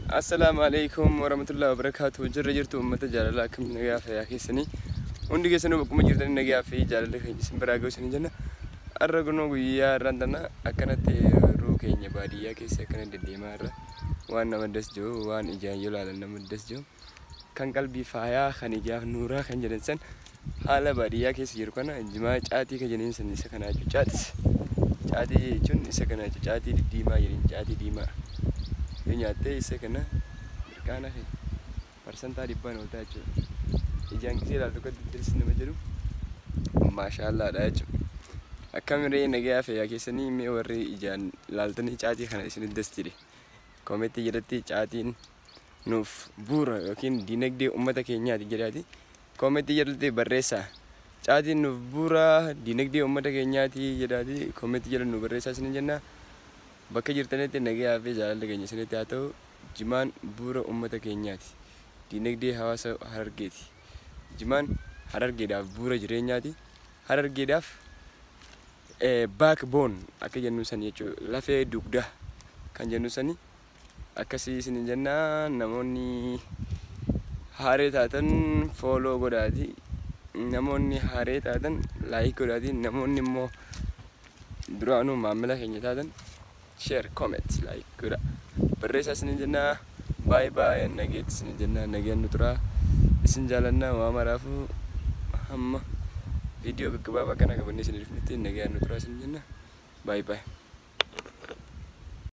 Assalamualaikum warahmatullahi wabarakatuh. Jirra jirtu ummata jaalala akkam nagaa fi yaakessanii hundi keessanuu bakkuma jirtanii nagaa fi jaalala keenya isin biraa ga'uusanii jenna. Arra gunoo guyyaa irraan tana akkanatti ruu keenya baadiyyaa keessa akkana deddeemaa irra waan nama das jiru waan ijaan yoo ilaalan nama das jiru kan qalbii faayaa kan ijaaf nuuraa kan jedhan san haala baadiyyaa keessa jiru kana jimaa caatii kan jedhan san isa kanaa jechuudha. Caatii jechuun isa kanaa jechuudha. Caatii diimaa jedhan caatii diimaa. Nyaatee isa kana mirkaana fi parsantaa dhibbaan ol ta'a jechuudha. Ijaan gisee ilaaltu kan deddeebisin nama jedhu maashaallaadha jechuudha. Akkamirree nagaa fi yaakessanii mee warri ijaan ilaaltanii caatii kana isin dastire koometii jedhatti caatiin nuuf bu'uura yookiin dinagdee uummata keenyaati jedhaati koometii jedhatti barreessaa. Caatiin nuuf bu'uura dinagdee uummata keenyaati jedhaati koometii jedhan nu barreessaa isin jenna. Bakka jirtanitti nagaa fi jaalala keenya isinitti haa ta'u jimaan bu'uura uummata keenyaati. Dinagdee hawaasa Harargeeti. Jimaan Harargeedhaaf bu'uura jireenyaati. Harargeedhaaf backbone akka jennu san jechuudha. Lafee dugdaa kan jennu sani akkasii isin jenna. Namoonni haaree taatan follow godhaati. Namoonni haaree taatan like godhaati. Namoonni immoo duraanuu maamila keenya taatan share, comment, like, good. Barreessa isin jenna. Bye bye. Nageet isin jenna. Nageen nutura. Isin jaalanna waa maraafu hamma viidiyoo gaggabaabaa kana qabanne isin dhufnetti nageen nutura isin jenna. Bye bye.